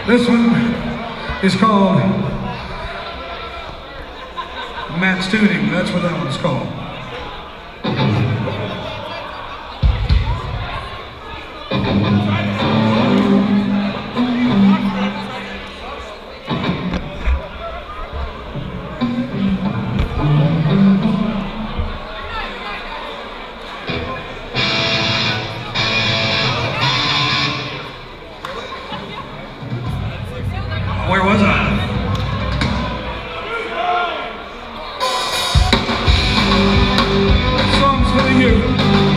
This one is called Matt's Tuning. That's what that one's called. Where was I? That song's for you.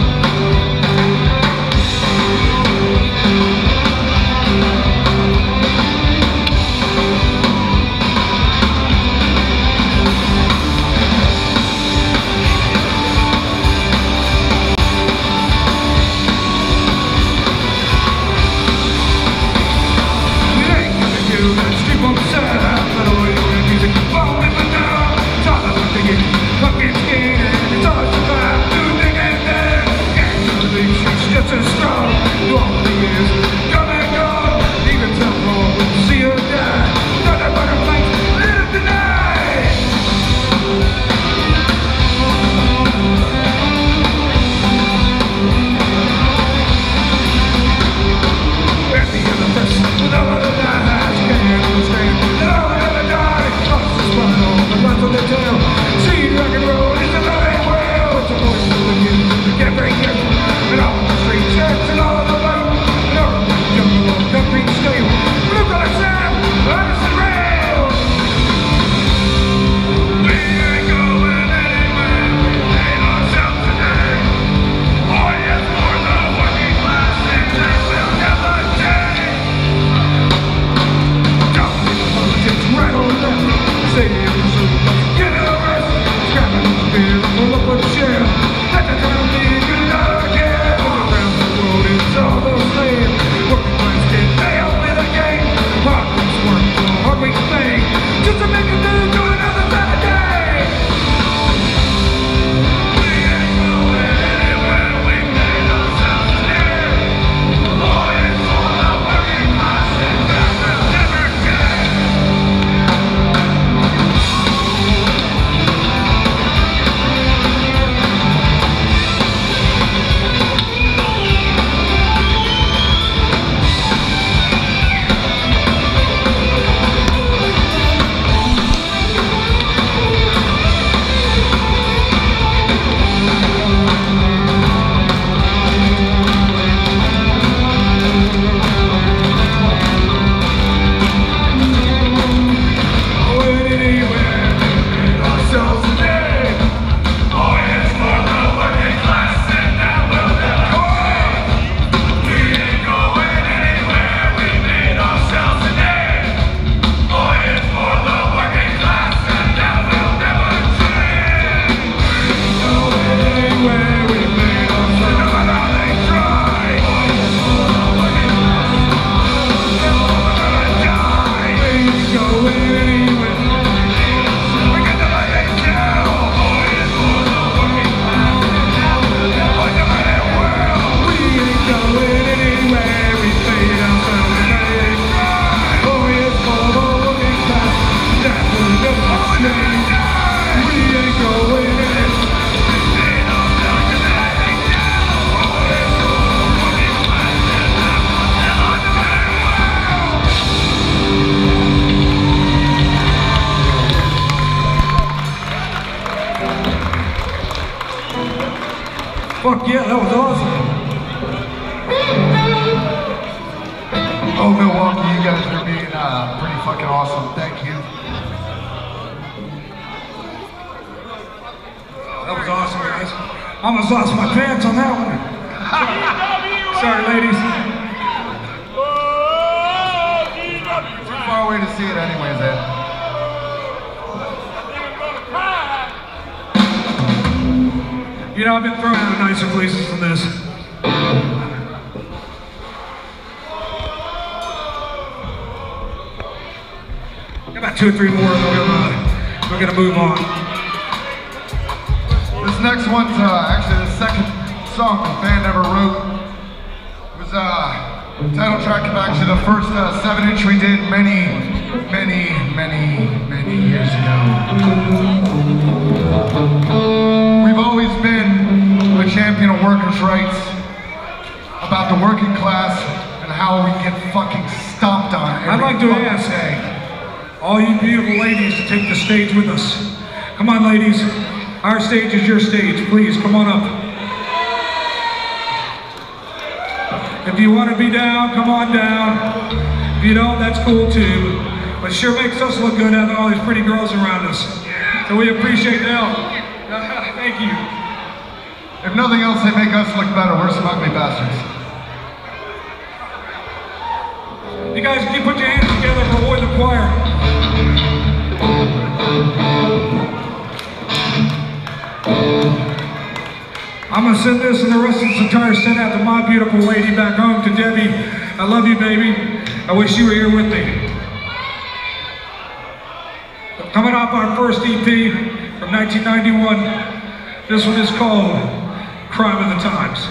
Fuck yeah, that was awesome. Oh, Milwaukee, you guys are being pretty fucking awesome. Thank you. That was awesome, guys. I almost lost my pants on that one. Sorry, ladies. Too far away to see it anyways, Ed. You know, I've been thrown out of nicer places than this. Got about 2 or 3 more, and we're gonna move on. This next one's actually the second song the band ever wrote. It was Title track actually the first 7-inch we did many years ago. We've always been a champion of workers' rights, about the working class and how we get fucking stomped on every I'd like to ask day. all you beautiful ladies to take the stage with us. Come on, ladies. Our stage is your stage. Please, come on up. If you want to be down, come on down. If you don't, that's cool too. But sure makes us look good having all these pretty girls around us. So we appreciate the help. Thank you. If nothing else, they make us look better. We're some ugly bastards. You guys, can you put your hands together for Boy the Choir? I'm gonna send this and the rest of this entire set out to my beautiful lady back home, to Debbie. I love you, baby. I wish you were here with me. Coming off our first EP from 1991, this one is called Crime of the Times.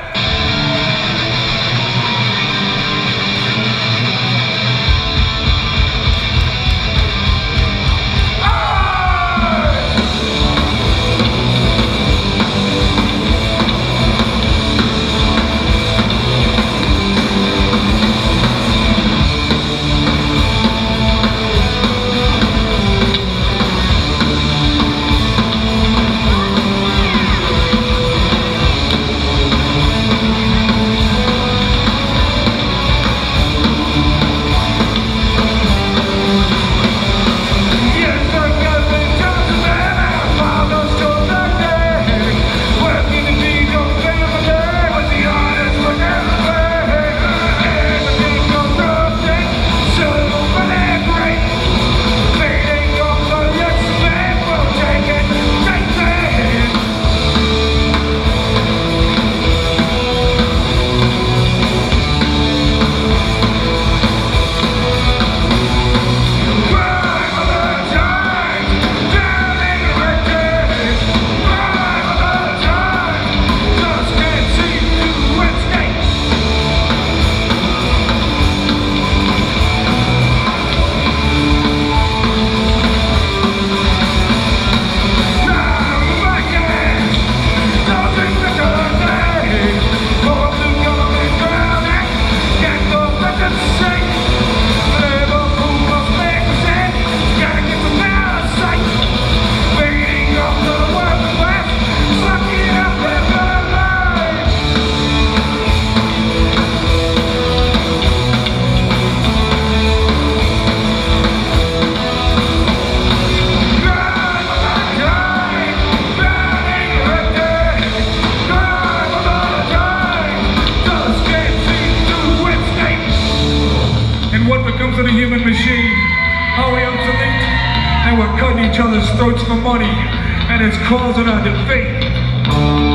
To the human machine, how we obsolete, and we're cutting each other's throats for money, and it's causing our defeat.